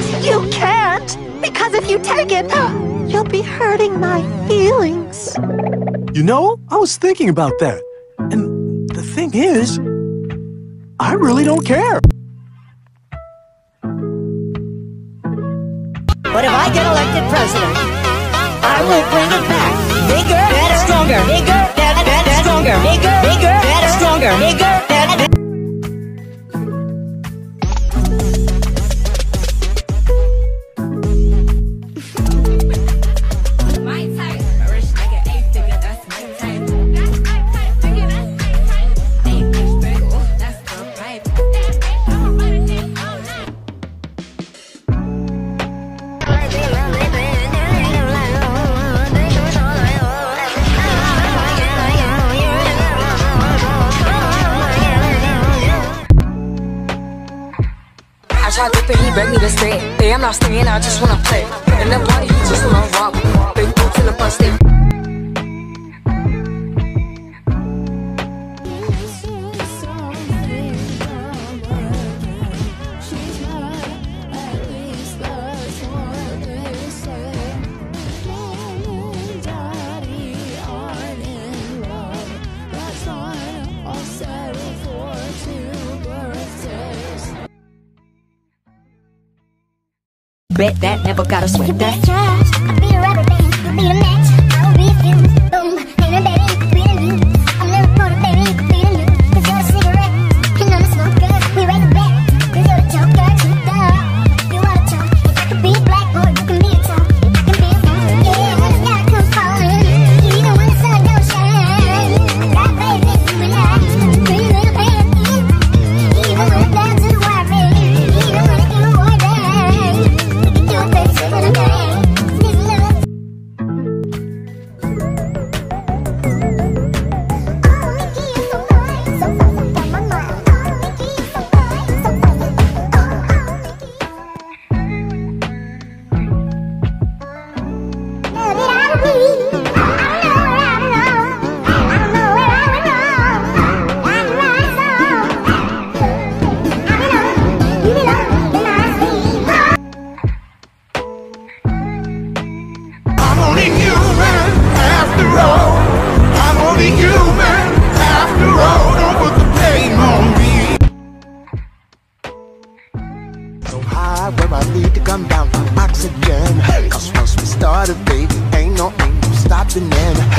You can't! Because if you take it, you'll be hurting my feelings. You know, I was thinking about that. And the thing is, I really don't care. But if I get elected president, I will bring it back. Bigger, better, stronger. Bigger, better, stronger. Bigger, better, stronger. Bigger, better. I tried to he begged me to stay. Hey, I'm not staying, I just wanna play. In the party, he just wanna rock. Big boots in the bus stay. Bet that never gotta sweat You that. best trust. I'll be a rubber band. You'll be the match. I will be a fuse. Boom. Ain't no baby. We the you. I'm the reporter, baby. We the you. Cause you're the cigarette. And I'm the smoker. We raise the bet. Cause you're the joker. Too dumb. You are the chump. If I could be a black boy, you can be a chump. I can be a fun. Yeah, when the sky comes falling. Even when the sun don't shine. Got baby, you and I. Pretty little baby. Even when the clouds are worry. Even when it can avoid rain. You're crazy when I'm dying. Sneeze love. I'm only human after all. I'm only human after all. Don't put the blame on me. So high where I need to come down for oxygen. Cause once we started, baby, ain't no stopping in.